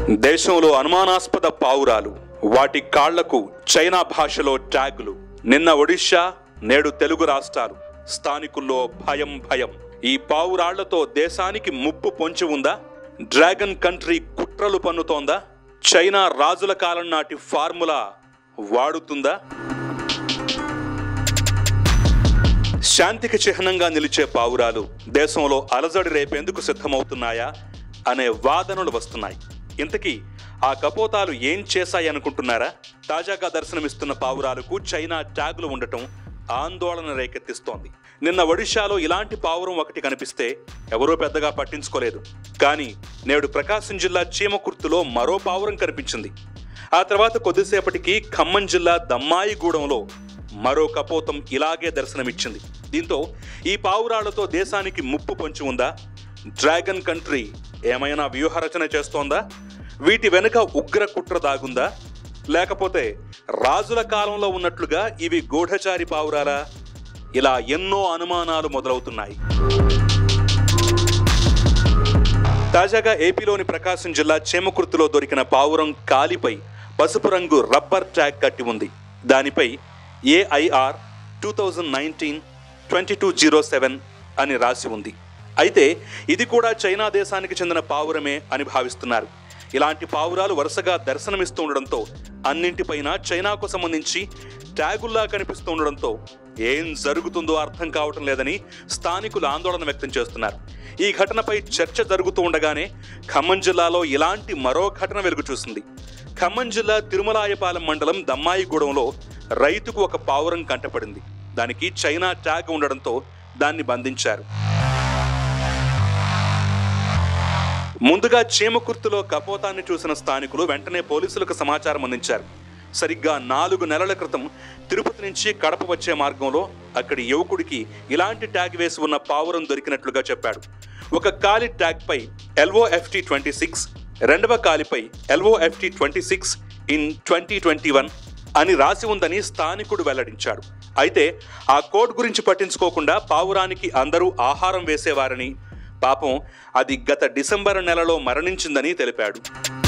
దేశంలో అనుమానాస్పద పావురాలు, వాటి కాళ్లకు చైనా భాషలో ట్యాగులు. నిన్న ఒడిషా, నేడు తెలుగు రాష్ట్రాలు. స్థానికుల్లో భయం భయం. ఈ పావురాళ్లతో దేశానికి ముప్పు పొంచి ఉందా? డ్రాగన్ కంట్రీ కుట్రలు పన్నుతోందా? చైనా రాజుల కాలం నాటి ఫార్ములా వాడుతుందా? శాంతికి చిహ్నంగా నిలిచే పావురాలు దేశంలో అలజడి రేపేందుకు సిద్ధమవుతున్నాయా అనే వాదనలు వస్తున్నాయి. ఇంతకీ ఆ కపోతాలు ఏం చేశాయనుకుంటున్నారా? తాజాగా దర్శనమిస్తున్న పావురాలకు చైనా ట్యాగులు ఉండటం ఆందోళన రేకెత్తిస్తోంది. నిన్న ఒడిషాలో ఇలాంటి పావురం ఒకటి కనిపిస్తే ఎవరూ పెద్దగా పట్టించుకోలేదు. కానీ నేడు ప్రకాశం జిల్లా చీమకుర్తిలో మరో పావురం కనిపించింది. ఆ తర్వాత కొద్దిసేపటికి ఖమ్మం జిల్లా దమ్మాయిగూడెంలో మరో కపోతం ఇలాగే దర్శనమిచ్చింది. దీంతో ఈ పావురాళ్లతో దేశానికి ముప్పు పొంచి ఉందా? డ్రాగన్ కంట్రీ ఏమైనా వ్యూహరచన చేస్తోందా? వీటి వెనుక ఉగ్ర కుట్ర దాగుందా? లేకపోతే రాజుల కాలంలో ఉన్నట్లుగా ఇవి గూఢచారి పావురాలా? ఇలా ఎన్నో అనుమానాలు మొదలవుతున్నాయి. తాజాగా ఏపీలోని ప్రకాశం జిల్లా చీమకుర్తిలో దొరికిన పావురం కాలిపై పసుపు రంగు రబ్బర్ ట్యాగ్ కట్టి ఉంది. దానిపై AIR 2019-2207 అని రాసి ఉంది. అయితే ఇది కూడా చైనా దేశానికి చెందిన పావురమే అని భావిస్తున్నారు. ఇలాంటి పావురాలు వరుసగా దర్శనమిస్తూ ఉండడంతో అన్నింటిపైన చైనాకు సంబంధించి ట్యాగుల్లా కనిపిస్తూ ఉండడంతో ఏం జరుగుతుందో అర్థం కావటం లేదని స్థానికులు ఆందోళన వ్యక్తం చేస్తున్నారు. ఈ ఘటనపై చర్చ జరుగుతూ ఉండగానే ఖమ్మం జిల్లాలో ఇలాంటి మరో ఘటన వెలుగు చూసింది. ఖమ్మం జిల్లా తిరుమలాయపాలెం మండలం దమ్మాయిగూడెంలో రైతుకు ఒక పావురం కంటపడింది. దానికి చైనా ట్యాగ్ ఉండడంతో దాన్ని బంధించారు. ముందుగా చీమకుర్తిలో కపోతాన్ని చూసిన స్థానికులు వెంటనే పోలీసులకు సమాచారం అందించారు. సరిగ్గా 4 నెలల క్రితం తిరుపతి నుంచి కడప వచ్చే మార్గంలో అక్కడి యువకుడికి ఇలాంటి ట్యాగ్ వేసి ఉన్న పావురం దొరికినట్లుగా చెప్పాడు. ఒక కాలి ట్యాగ్పై LOFT 26, రెండవ కాలిపై LOFT 26 in 2021 అని రాసి ఉందని స్థానికుడు వెల్లడించాడు. అయితే ఆ కోడ్ గురించి పట్టించుకోకుండా పావురానికి అందరూ ఆహారం వేసేవారని, పాపం అది గత డిసెంబర్ నెలలో మరణించిందని తెలిపాడు.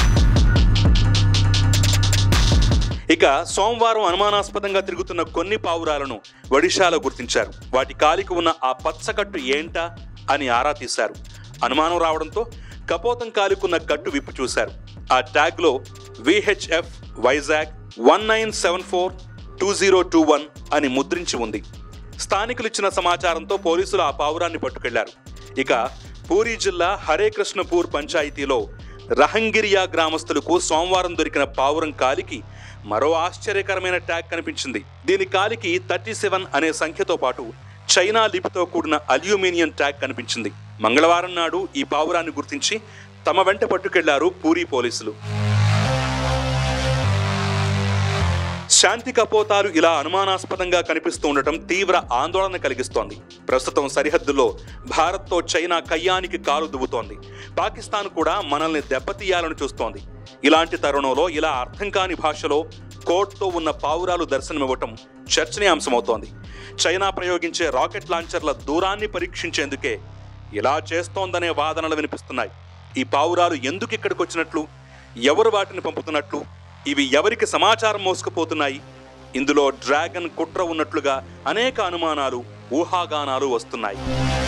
ఇక సోమవారం అనుమానాస్పదంగా తిరుగుతున్న కొన్ని పావురాలను ఒడిషాలో గుర్తించారు. వాటి కాలికి ఉన్న ఆ పచ్చకట్టు ఏంటా అని ఆరా తీశారు. అనుమానం రావడంతో కపోతం కాలికున్న కట్టు విప్పి చూశారు. ఆ ట్యాగ్లో VHF వైజాగ్ 19742021 అని ముద్రించి ఉంది. స్థానికులు ఇచ్చిన సమాచారంతో పోలీసులు ఆ పావురాన్ని పట్టుకెళ్లారు. ఇక పూరీ జిల్లా హరేకృష్ణపూర్ పంచాయతీలో రహంగిరియా గ్రామస్తులకు సోమవారం దొరికిన పావురం కాలికి మరో ఆశ్చర్యకరమైన ట్యాగ్ కనిపించింది. దీని కాలికి 37 అనే సంఖ్యతో పాటు చైనా లిపితో కూడిన అల్యూమినియం ట్యాగ్ కనిపించింది. మంగళవారం నాడు ఈ పావురాన్ని గుర్తించి తమ వెంట పట్టుకెళ్లారు పూరీ పోలీసులు. శాంతి కపోతాలు ఇలా అనుమానాస్పదంగా కనిపిస్తూ ఉండటం తీవ్ర ఆందోళన కలిగిస్తోంది. ప్రస్తుతం సరిహద్దులో భారత్తో చైనా కయ్యానికి కాలు దువ్వుతోంది. పాకిస్తాన్ కూడా మనల్ని దెబ్బతీయాలని చూస్తోంది. ఇలాంటి తరుణంలో ఇలా అర్థం కాని భాషలో కోడ్తో ఉన్న పావురాలు దర్శనమివ్వటం చర్చనీయాంశమవుతోంది. చైనా ప్రయోగించే రాకెట్ లాంచర్ల దూరాన్ని పరీక్షించేందుకే ఇలా చేస్తోందనే వాదనలు వినిపిస్తున్నాయి. ఈ పావురాలు ఎందుకు ఇక్కడికి వచ్చినట్లు, ఎవరు వాటిని పంపుతున్నట్లు, ఇవి ఎవరికి సమాచారం మోసుకుపోతున్నాయి? ఇందులో డ్రాగన్ కుట్ర ఉన్నట్లుగా అనేక అనుమానాలు, ఊహాగానాలు వస్తున్నాయి.